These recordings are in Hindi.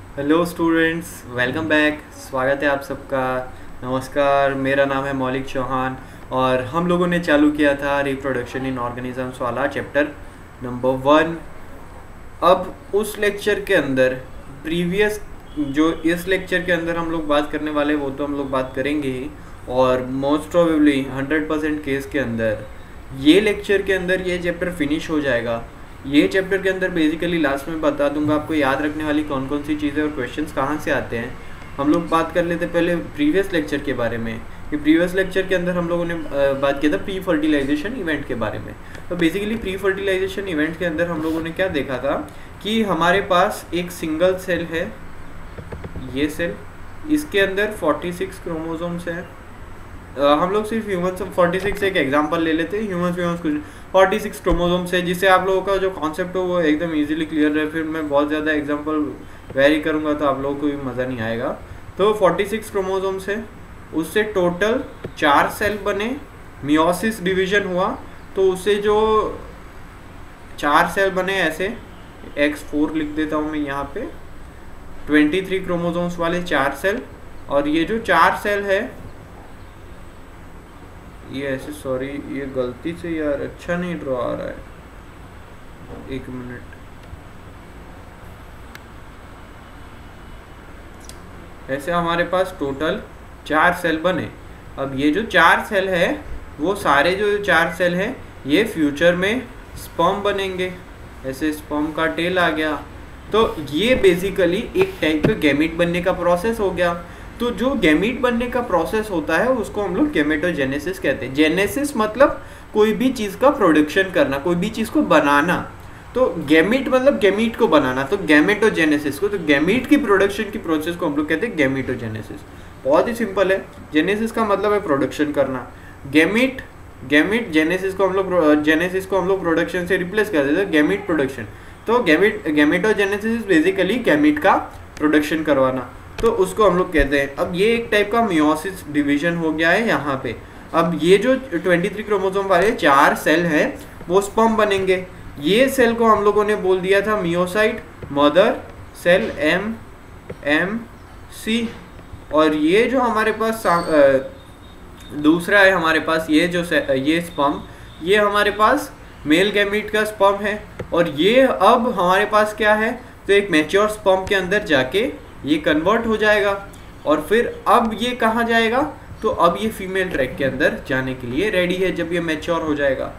Hello students, welcome back. स्वागत है आप सबका। नमस्कार, मेरा नाम है मौलिक चौहान और हम लोगों ने चालू किया था रिप्रोडक्शन इन ऑर्गेनिजम्स वाला चैप्टर नंबर 1। अब उस लेक्चर के अंदर प्रीवियस जो इस लेक्चर के अंदर हम लोग बात करने वाले वो तो हम लोग बात करेंगे ही, और मोस्ट प्रोबेबली 100% केस के अंदर ये लेक्चर के अंदर ये चैप्टर फिनिश हो जाएगा। ये चैप्टर के अंदर बेसिकली लास्ट में बता दूंगा आपको याद रखने वाली कौन कौन सी चीज़ें और क्वेश्चंस कहाँ से आते हैं। हम लोग बात कर लेते पहले प्रीवियस लेक्चर के बारे में कि प्रीवियस लेक्चर के अंदर हम लोगों ने बात किया था प्री फर्टिलाइजेशन इवेंट के बारे में। तो बेसिकली प्री फर्टिलाइजेशन इवेंट के अंदर हम लोगों ने क्या देखा था कि हमारे पास एक सिंगल सेल है, ये सेल, इसके अंदर 46 क्रोमोसोम्स हैं। हम लोग सिर्फ ह्यूमन्स 46 एक एग्जांपल ले लेते हैं, ह्यूमन्स कुछ 46 क्रोमोसोम्स है, जिससे आप लोगों का जो कॉन्सेप्ट हो वो एकदम इजीली क्लियर रहे। फिर मैं बहुत ज़्यादा एग्जांपल वेरी करूँगा तो आप लोगों को भी मज़ा नहीं आएगा। तो 46 क्रोमोसोम्स है, उससे टोटल 4 सेल बने, मियोसिस डिवीजन हुआ, तो उससे जो 4 सेल बने ऐसे X4 लिख देता हूँ मैं यहाँ पे, 23 क्रोमोसोम्स वाले 4 सेल। और ये जो 4 सेल है ये ऐसे, सॉरी ये गलती से यार अच्छा नहीं ड्रॉ आ रहा है, एक मिनट। ऐसे हमारे पास टोटल 4 सेल बने। अब ये जो 4 सेल है वो सारे जो 4 सेल है ये फ्यूचर में स्पर्म बनेंगे। ऐसे स्पर्म का टेल आ गया, तो ये बेसिकली एक टाइप का गैमीट बनने का प्रोसेस हो गया। तो जो गैमीट बनने का प्रोसेस होता है उसको हम लोग गैमेटोजेनेसिस कहते हैं। जेनेसिस मतलब कोई भी चीज़ का प्रोडक्शन करना, कोई भी चीज़ को बनाना। तो गैमीट मतलब गैमीट को बनाना, तो गैमेटोजेनेसिस को, तो गैमीट की प्रोडक्शन की प्रोसेस को हम लोग कहते हैं गैमेटोजेनेसिस। बहुत ही सिंपल है, जेनेसिस का मतलब है प्रोडक्शन करना। गैमीट जेनेसिस को हम लोग प्रोडक्शन से रिप्लेस कर देते हैं, गैमीट प्रोडक्शन। तो गैमेटोजेनेसिस बेसिकली गैमीट का प्रोडक्शन करवाना, तो उसको हम लोग कहते हैं। अब ये एक टाइप का मियोसिस डिवीजन हो गया है यहाँ पे। अब ये जो 23 क्रोमोसोम वाले 4 सेल हैं वो स्पर्म बनेंगे। ये सेल को हम लोगों ने बोल दिया था मियोसाइट, मदर सेल MC। और ये जो हमारे पास दूसरा है हमारे पास, ये स्पर्म, ये हमारे पास मेल गैमीट का स्पर्म है। और ये अब हमारे पास क्या है, तो एक मैच्योर स्पर्म के अंदर जाके ये कन्वर्ट हो जाएगा। और फिर अब ये कहाँ जाएगा, तो अब ये फीमेल ट्रैक के अंदर जाने के लिए रेडी है जब ये मैच्योर हो जाएगा।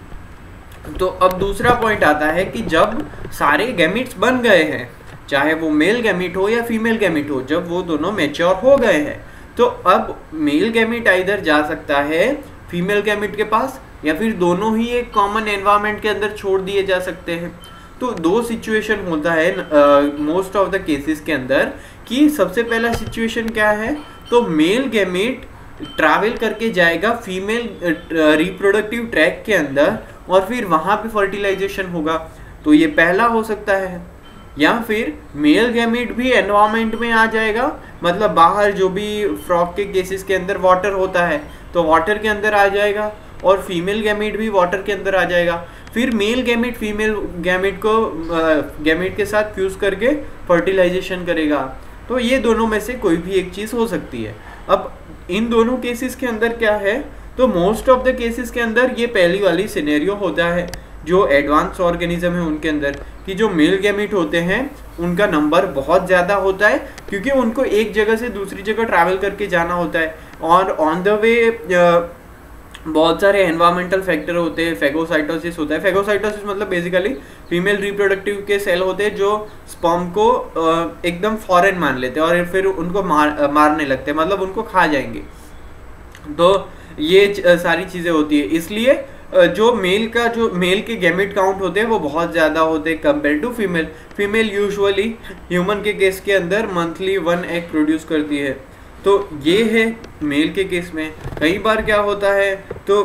तो अब दूसरा पॉइंट आता है कि जब सारे गैमीट्स बन गए हैं, चाहे वो मेल गैमीट हो या फीमेल गैमीट हो, जब वो दोनों मैच्योर हो गए हैं, तो अब मेल गैमीट इधर जा सकता है फीमेल गैमीट के पास, या फिर दोनों ही एक कॉमन एनवायरनमेंट के अंदर छोड़ दिए जा सकते हैं। तो दो सिचुएशन होता है मोस्ट ऑफ द केसेस के अंदर, कि सबसे पहला सिचुएशन क्या है, तो मेल गैमीट ट्रैवल करके जाएगा फीमेल रिप्रोडक्टिव ट्रैक के अंदर और फिर वहाँ पे फर्टिलाइजेशन होगा। तो ये पहला हो सकता है। या फिर मेल गैमीट भी एनवायरनमेंट में आ जाएगा, मतलब बाहर जो भी फ्रॉग के केसेस के अंदर वाटर होता है तो वाटर के अंदर आ जाएगा, और फीमेल गैमीट भी वाटर के अंदर आ जाएगा। फिर मेल गैमीट फीमेल गैमीट को गैमीट के साथ फ्यूज करके फर्टिलाइजेशन करेगा। तो ये दोनों में से कोई भी एक चीज़ हो सकती है। अब इन दोनों केसेस के अंदर क्या है, तो मोस्ट ऑफ द केसेस के अंदर ये पहली वाली सिनेरियो होता है जो एडवांस ऑर्गेनिज्म है उनके अंदर, कि जो मेल गैमीट होते हैं उनका नंबर बहुत ज़्यादा होता है, क्योंकि उनको एक जगह से दूसरी जगह ट्रैवल करके जाना होता है। और ऑन द वे बहुत सारे एनवायरमेंटल फैक्टर होते हैं, फेगोसाइटोसिस होता है। फेगोसाइटोसिस मतलब बेसिकली फीमेल रिप्रोडक्टिव के सेल होते हैं जो स्पर्म को एकदम फॉरेन मान लेते हैं और फिर उनको मारने लगते हैं, मतलब उनको खा जाएंगे। तो ये सारी चीज़ें होती है, इसलिए जो मेल के गैमेट काउंट होते हैं वो बहुत ज़्यादा होते हैं compare to female. Female usually human के केस के अंदर मंथली 1 एग प्रोड्यूस करती है। तो ये है मेल के केस में। कई बार क्या होता है, तो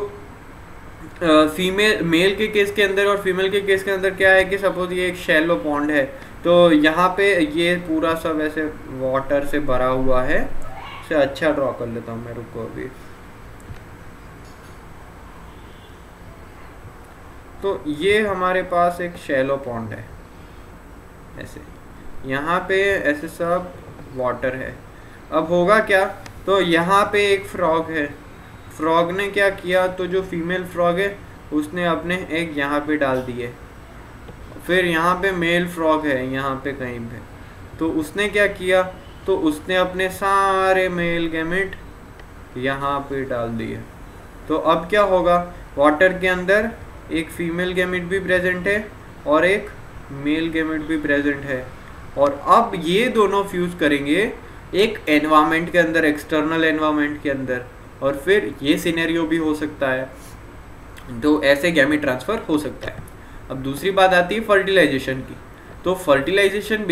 मेल के केस के अंदर और फीमेल के केस के अंदर क्या है कि सपोज ये एक शैलो पॉन्ड है, तो यहाँ पे ये पूरा सब ऐसे वाटर से भरा हुआ है। इसे अच्छा ड्रॉ कर लेता हूँ मैं, रुको अभी। तो ये हमारे पास एक शैलो पॉन्ड है ऐसे। यहाँ पे ऐसे सब वाटर है। अब होगा क्या, तो यहाँ पे एक फ्रॉग है, फ्रॉग ने क्या किया, तो जो फीमेल फ्रॉग है उसने अपने एग यहाँ पे डाल दिए। फिर यहाँ पे मेल फ्रॉग है यहाँ पे कहीं पे, तो उसने क्या किया, तो उसने अपने सारे मेल गैमेट यहाँ पे डाल दिए। तो अब क्या होगा, वाटर के अंदर एक फीमेल गैमेट भी प्रेजेंट है और एक मेल गैमेट भी प्रेजेंट है, और अब ये दोनों फ्यूज करेंगे एक एनवायरनमेंट के अंदर, एक्सटर्नल एनवायरनमेंट के अंदर, और फिर ये सिनेरियो भी हो सकता है, तो ऐसे गैमेट ट्रांसफ़र हो सकता है। अब दूसरी बात आती है फर्टिलाइजेशन की। तो फर्टिलाइजेशन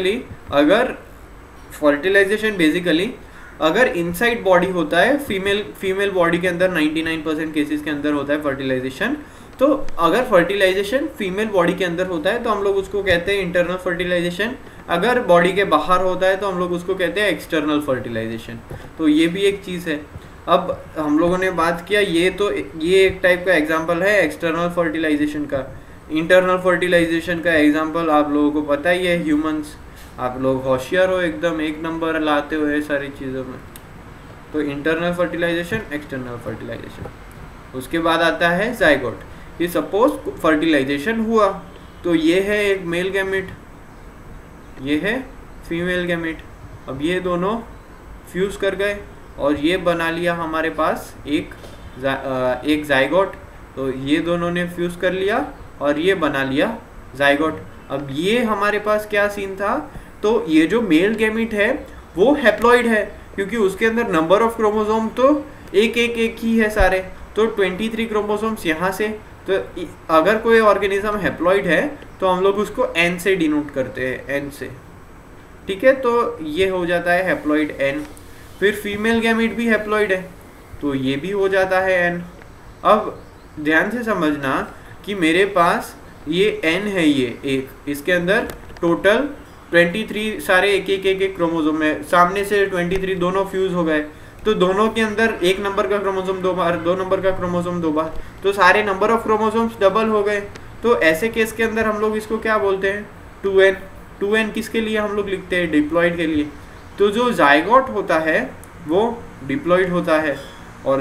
बेसिकली अगर इनसाइड बॉडी होता है, फीमेल बॉडी के अंदर 99% केसेस के अंदर होता है फर्टिलाइजेशन। तो अगर फर्टिलाइजेशन फीमेल बॉडी के अंदर होता है तो हम लोग उसको कहते हैं इंटरनल फर्टिलाइजेशन, अगर बॉडी के बाहर होता है तो हम लोग उसको कहते हैं एक्सटर्नल फर्टिलाइजेशन। तो ये भी एक चीज़ है। अब हम लोगों ने बात किया, ये एक टाइप का एग्जाम्पल है एक्सटर्नल फर्टिलाइजेशन का। इंटरनल फर्टिलाइजेशन का एग्जाम्पल आप लोगों को पता ही है, ह्यूमंस। आप लोग होशियार हो, एकदम एक नंबर लाते हो सारी चीज़ों में। तो इंटरनल फर्टिलाइजेशन, एक्सटर्नल फर्टिलाइजेशन। उसके बाद आता है जाइगोट। ये सपोज फर्टिलाइजेशन हुआ, तो ये है एक मेल गैमेट, ये है फीमेल गैमेट। अब ये दोनों फ्यूज़ कर गए और ये बना लिया हमारे पास एक जाइगोट। तो ये दोनों ने फ्यूज़ कर लिया और ये बना लिया जाइगोट। अब ये हमारे पास क्या सीन था, तो ये जो मेल गैमेट है वो हैप्लॉइड है, क्योंकि उसके अंदर नंबर ऑफ क्रोमोसोम तो एक ही है सारे, तो 23 क्रोमोसोम्स यहाँ से। तो अगर कोई ऑर्गेनिज्म हैप्लॉइड है तो हम लोग उसको एन से डिनोट करते हैं, एन से, ठीक है। तो ये हो जाता है हैप्लॉइड एन। फिर फीमेल गैमेट भी हैप्लॉइड है तो ये भी हो जाता है एन। अब ध्यान से समझना कि मेरे पास ये एन है, ये एक, इसके अंदर टोटल 23 सारे एक क्रोमोसोम है। सामने से 23 दोनों फ्यूज हो गए, तो दोनों के अंदर एक नंबर का क्रोमोसोम 2 बार, 2 नंबर का क्रोमोसोम 2 बार, तो सारे नंबर ऑफ क्रोमोसोम्स डबल हो गए। तो ऐसे केस के अंदर हम लोग इसको क्या बोलते हैं, 2n। 2n किसके लिए हम लोग लिखते हैं, डिप्लॉइड के लिए। तो जो जाइगोट होता है वो डिप्लॉइड होता है, और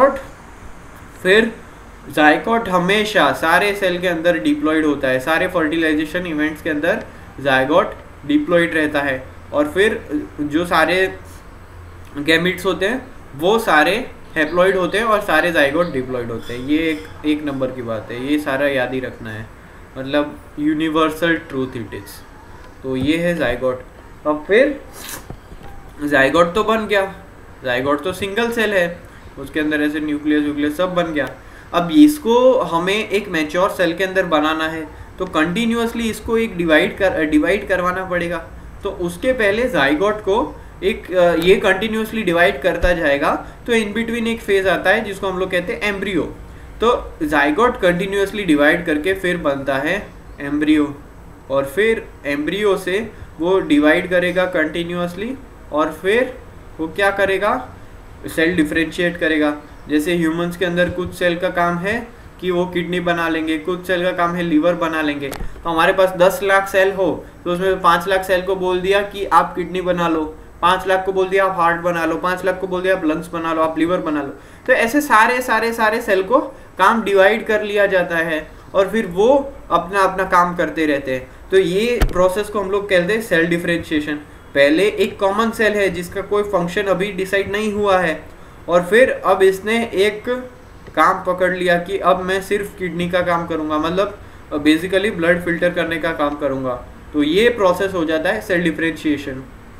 जाइगोट हमेशा सारे सेल के अंदर डिप्लॉइड होता है। सारे फर्टिलाइजेशन इवेंट्स के अंदर जाइगोट डिप्लॉइड रहता है, और फिर जो सारे गैमेट्स होते हैं वो सारे हैप्लॉइड होते हैं और सारे जाइगोट डिप्लॉइड होते हैं। ये एक नंबर की बात है, ये सारा याद ही रखना है, मतलब यूनिवर्सल ट्रूथ इट इज़। तो ये है जाइगोट। अब फिर जाइगोट तो बन गया, जाइगोट तो सिंगल सेल है, उसके अंदर ऐसे न्यूक्लियस सब बन गया। अब इसको हमें एक मैच्योर सेल के अंदर बनाना है, तो कंटिन्यूअसली इसको एक डिवाइड करवाना पड़ेगा। तो उसके पहले जाइगोट को एक ये कंटिन्यूअसली डिवाइड करता जाएगा, तो इन बिटवीन एक फेज आता है जिसको हम लोग कहते हैं एम्ब्रियो। तो जाइगोट कंटिन्यूअसली डिवाइड करके फिर बनता है एम्ब्रियो, और फिर एम्ब्रियो से वो डिवाइड करेगा कंटिन्यूअसली, और फिर वो क्या करेगा, सेल डिफरेंशिएट करेगा। जैसे ह्यूमंस के अंदर कुछ सेल का काम है कि वो किडनी बना लेंगे, कुछ सेल का काम है लीवर बना लेंगे। तो हमारे पास 10 लाख सेल हो तो उसमें 5 लाख सेल को बोल दिया कि आप किडनी बना लो, 5 लाख को बोल दिया आप हार्ट बना लो, 5 लाख को बोल दिया आप लंग्स बना लो, आप लीवर बना लो। तो ऐसे सारे सेल को काम डिवाइड कर लिया जाता है, और फिर वो अपना अपना काम करते रहते हैं। तो ये प्रोसेस को हम लोग कहते हैं सेल डिफरेंशिएशन। पहले एक कॉमन सेल है जिसका कोई फंक्शन अभी डिसाइड नहीं हुआ है, और फिर अब इसने एक काम पकड़ लिया कि अब मैं सिर्फ किडनी का काम करूंगा, मतलब बेसिकली ब्लड फिल्टर करने का काम करूंगा। तो ये प्रोसेस हो जाता है सेल डिफरेंशिएशन।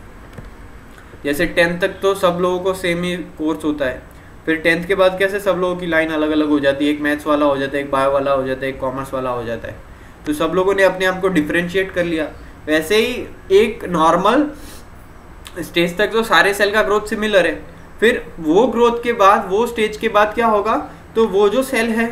जैसे 10th तक तो सब लोगों को सेम ही कोर्स होता है, फिर 10th के बाद कैसे सब लोगों की लाइन अलग अलग हो जाती है, एक मैथ्स वाला हो जाता है, एक बायो वाला हो जाता है, एक कॉमर्स वाला हो जाता है। तो सब लोगों ने अपने आप को डिफरेंशिएट कर लिया। वैसे ही एक नॉर्मल स्टेज तक तो सारे सेल का ग्रोथ सिमिलर है, फिर वो ग्रोथ के बाद, वो स्टेज के बाद क्या होगा, तो वो जो सेल है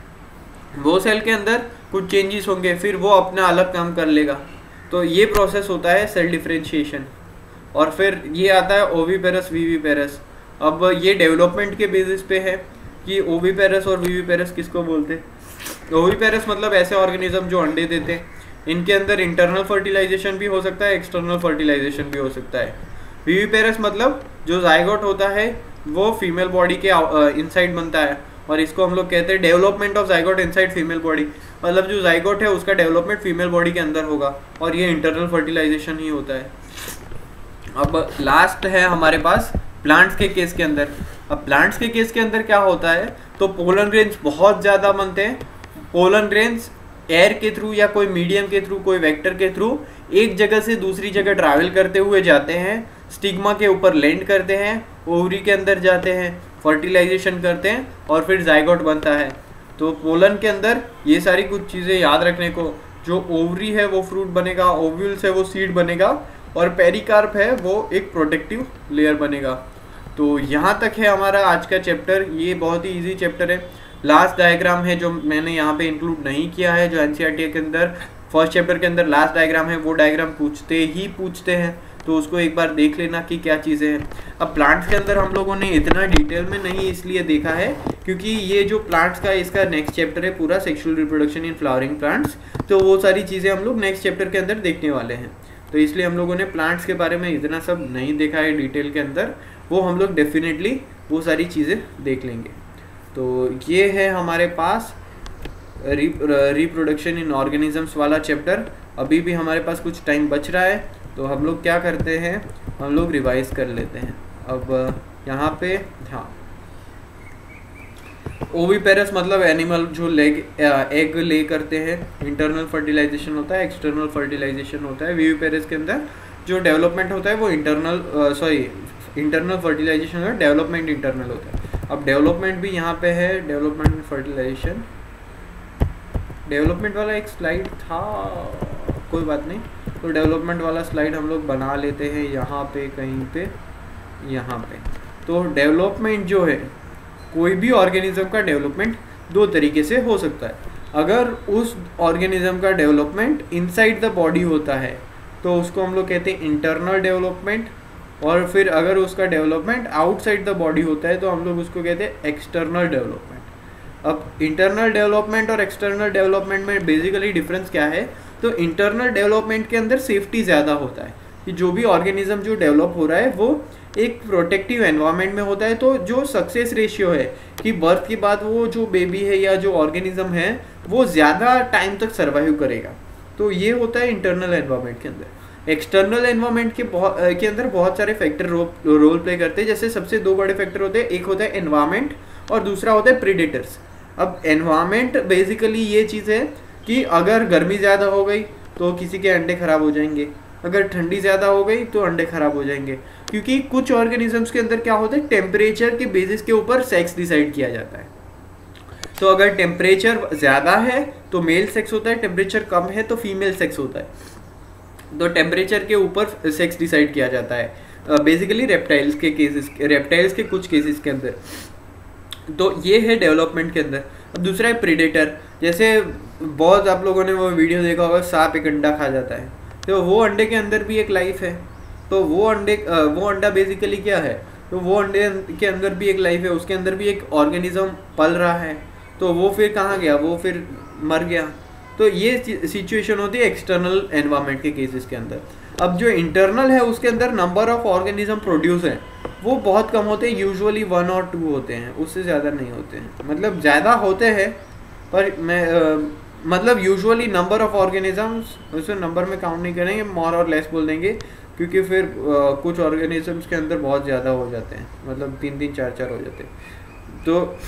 वो सेल के अंदर कुछ चेंजेस होंगे, फिर वो अपना अलग काम कर लेगा। तो ये प्रोसेस होता है सेल डिफरेंशिएशन। और फिर ये आता है ओविपेरस विविपेरस। अब ये डेवलपमेंट के बेसिस पे है कि ओविपेरस और विविपेरस किसको बोलते हैं। ओविपेरस मतलब ऐसे ऑर्गेनिज्म जो अंडे देते हैं, इनके अंदर इंटरनल फर्टिलाइजेशन भी हो सकता है, एक्सटर्नल फर्टिलाइजेशन भी हो सकता है। विविपेरस मतलब जो जाइगोट होता है वो फीमेल बॉडी के इनसाइड बनता है, और इसको हम लोग कहते हैं development of zygote inside female body, मतलब जो जाइगोट है उसका डेवलपमेंट फीमेल बॉडी के अंदर होगा, और ये इंटरनल फर्टिलाइजेशन ही होता है। अब लास्ट है हमारे पास प्लांट्स के केस के अंदर। अब प्लांट्स के केस के अंदर क्या होता है, तो पोलन ग्रेन्स बहुत ज़्यादा बनते हैं। पोलन ग्रेन्स एयर के थ्रू या कोई मीडियम के थ्रू, कोई वेक्टर के थ्रू एक जगह से दूसरी जगह ट्रैवल करते हुए जाते हैं, स्टिग्मा के ऊपर लैंड करते हैं, ओवरी के अंदर जाते हैं, फर्टिलाइजेशन करते हैं और फिर जाइगोट बनता है। तो पोलन के अंदर ये सारी कुछ चीज़ें याद रखने को, जो ओवरी है वो फ्रूट बनेगा, ओव्यूल्स है वो सीड बनेगा, और पेरिकार्प है वो एक प्रोटेक्टिव लेयर बनेगा। तो यहाँ तक है हमारा आज का चैप्टर। ये बहुत ही इजी चैप्टर है। लास्ट डायग्राम है जो मैंने यहाँ पे इंक्लूड नहीं किया है, जो एनसीईआरटी के अंदर फर्स्ट चैप्टर के अंदर लास्ट डायग्राम है, वो डायग्राम पूछते हैं, तो उसको एक बार देख लेना कि क्या चीज़ें हैं। अब प्लांट्स के अंदर हम लोगों ने इतना डिटेल में नहीं इसलिए देखा है क्योंकि ये जो प्लांट्स का इसका नेक्स्ट चैप्टर है पूरा, sexual reproduction in flowering plants, तो वो सारी चीज़ें हम लोग नेक्स्ट चैप्टर के अंदर देखने वाले हैं। तो इसलिए हम लोगों ने प्लांट्स के बारे में इतना सब नहीं देखा है डिटेल के अंदर, वो हम लोग डेफिनेटली वो सारी चीज़ें देख लेंगे। तो ये है हमारे पास रिप्रोडक्शन इन ऑर्गेनिजम्स वाला चैप्टर। अभी भी हमारे पास कुछ टाइम बच रहा है, तो हम लोग क्या करते हैं, हम लोग रिवाइज कर लेते हैं। अब यहाँ पे हाँ, ओविपेरस मतलब एनिमल जो एग ले करते हैं, इंटरनल फर्टिलाइजेशन होता है, एक्सटर्नल फर्टिलाइजेशन होता है। विविपेरस के अंदर जो डेवलपमेंट होता है वो इंटरनल फर्टिलाइजेशन होता है, डेवलपमेंट इंटरनल होता है। अब डेवलपमेंट भी यहाँ पे है, डेवलपमेंट फर्टिलाइजेशन, डेवलपमेंट वाला एक स्लाइड था, कोई बात नहीं, तो डेवलपमेंट वाला स्लाइड हम लोग बना लेते हैं यहाँ पे कहीं पे, यहाँ पे। तो डेवलपमेंट जो है, कोई भी ऑर्गेनिज्म का डेवलपमेंट दो तरीके से हो सकता है। अगर उस ऑर्गेनिज्म का डेवलपमेंट इनसाइड द बॉडी होता है तो उसको हम लोग कहते हैं इंटरनल डेवलपमेंट, और फिर अगर उसका डेवलपमेंट आउटसाइड द बॉडी होता है तो हम लोग उसको कहते हैं एक्सटर्नल डेवलपमेंट। अब इंटरनल डेवलपमेंट और एक्सटर्नल डेवलपमेंट में बेसिकली डिफरेंस क्या है, तो इंटरनल डेवलपमेंट के अंदर सेफ्टी ज़्यादा होता है कि जो भी ऑर्गेनिज्म जो डेवलप हो रहा है वो एक प्रोटेक्टिव एनवायरनमेंट में होता है, तो जो सक्सेस रेशियो है कि बर्थ के बाद वो जो बेबी है या जो ऑर्गेनिज्म है वो ज़्यादा टाइम तक सर्वाइव करेगा, तो ये होता है इंटरनल एनवायरनमेंट के अंदर। एक्सटर्नल एनवायरनमेंट के अंदर बहुत सारे फैक्टर रोल प्ले करते हैं। जैसे सबसे दो बड़े फैक्टर होते हैं, एक होता है एनवायरनमेंट और दूसरा होता है प्रीडेटर्स। अब एनवायरनमेंट बेसिकली ये चीज़ है कि अगर गर्मी ज़्यादा हो गई तो किसी के अंडे खराब हो जाएंगे, अगर ठंडी ज़्यादा हो गई तो अंडे खराब हो जाएंगे, क्योंकि कुछ ऑर्गेनिजम्स के अंदर क्या होता है, टेम्परेचर के बेसिस के ऊपर सेक्स डिसाइड किया जाता है। तो अगर टेम्परेचर ज़्यादा है तो मेल सेक्स होता है, टेम्परेचर कम है तो फीमेल सेक्स होता है। तो टेम्परेचर के ऊपर सेक्स डिसाइड किया जाता है बेसिकली रेप्टाइल्स के कुछ केसेस के अंदर। तो ये है डेवलपमेंट के अंदर। अब दूसरा है प्रीडेटर। जैसे बहुत आप लोगों ने वो वीडियो देखा होगा, सांप एक अंडा खा जाता है, तो वो अंडे के अंदर भी एक लाइफ है। तो वो अंडा बेसिकली क्या है, तो वो अंडे के अंदर भी एक लाइफ है, उसके अंदर भी एक ऑर्गेनिज्म पल रहा है, तो वो फिर कहाँ गया, वो फिर मर गया। तो ये सिचुएशन होती है एक्सटर्नल एनवायरनमेंट के केसेस के अंदर। अब जो इंटरनल है उसके अंदर नंबर ऑफ ऑर्गेनिज्म प्रोड्यूस है वो बहुत कम होते हैं, यूजुअली 1 और 2 होते हैं, उससे ज़्यादा नहीं होते हैं। मतलब ज़्यादा होते हैं पर मतलब यूजुअली नंबर ऑफ ऑर्गेनिजम्स, उसे नंबर में काउंट नहीं करेंगे, मोर और लेस बोल देंगे, क्योंकि फिर कुछ ऑर्गेनिजम्स के अंदर बहुत ज़्यादा हो जाते हैं, मतलब 3-3, 4-4 हो जाते हैं। तो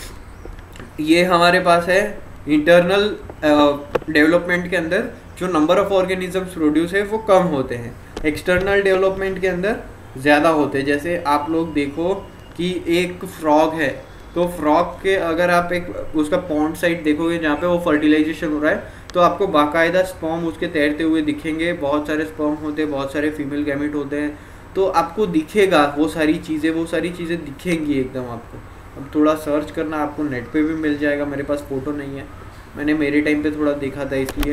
ये हमारे पास है इंटरनल डेवलपमेंट के अंदर जो नंबर ऑफ ऑर्गेनिजम्स प्रोड्यूस है वो कम होते हैं, एक्सटर्नल डेवलपमेंट के अंदर ज़्यादा होते हैं। जैसे आप लोग देखो कि एक फ्रॉग है, तो फ्रॉग के अगर आप एक उसका पॉन्ड साइड देखोगे जहाँ पे वो फर्टिलाइजेशन हो रहा है, तो आपको बाकायदा स्पर्म उसके तैरते हुए दिखेंगे, बहुत सारे स्पर्म होते हैं, बहुत सारे फीमेल गैमेट होते हैं, तो आपको दिखेगा वो सारी चीज़ें दिखेंगी एकदम आपको। अब थोड़ा सर्च करना, आपको नेट पे भी मिल जाएगा, मेरे पास फ़ोटो नहीं है, मैंने मेरे टाइम पे थोड़ा देखा था, इसलिए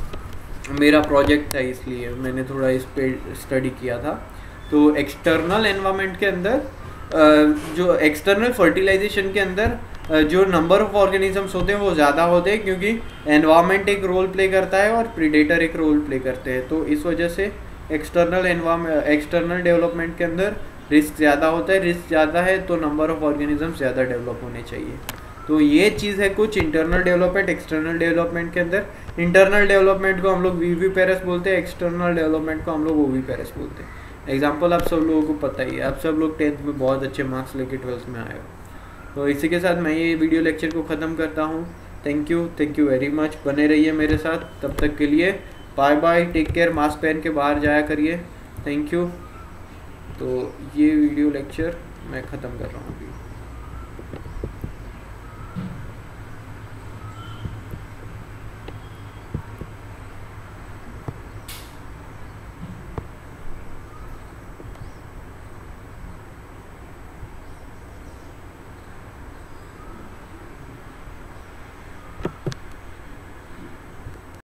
मेरा प्रोजेक्ट था इसलिए मैंने थोड़ा इस पे स्टडी किया था। तो एक्सटर्नल एनवायरनमेंट के अंदर जो एक्सटर्नल फर्टिलाइजेशन के अंदर जो नंबर ऑफ ऑर्गेनिजम्स होते हैं वो ज़्यादा होते हैं, क्योंकि एनवायरनमेंट एक रोल प्ले करता है और प्रीडेटर एक रोल प्ले करते हैं। तो इस वजह से एक्सटर्नल डेवलपमेंट के अंदर रिस्क ज़्यादा होता है। रिस्क ज़्यादा है तो नंबर ऑफ ऑर्गेनिजम्स ज़्यादा डेवलप होने चाहिए। तो ये चीज़ है कुछ इंटरनल डेवलपमेंट एक्सटर्नल डेवलपमेंट के अंदर। इंटरनल डेवलपमेंट को हम लोग वीवीपेरस बोलते हैं, एक्सटर्नल डेवलपमेंट को हम लोग ओवीपेरस बोलते हैं। एग्जाम्पल आप सब लोगों को पता ही है, आप सब लोग 10th में बहुत अच्छे मार्क्स लेके 12th में आए हो। तो इसी के साथ मैं ये वीडियो लेक्चर को ख़त्म करता हूँ। Thank you very much. बने रहिए मेरे साथ, तब तक के लिए bye bye, take care. Mask पहन के बाहर जाया करिए। Thank you. तो ये वीडियो लेक्चर मैं ख़त्म कर रहा हूँ।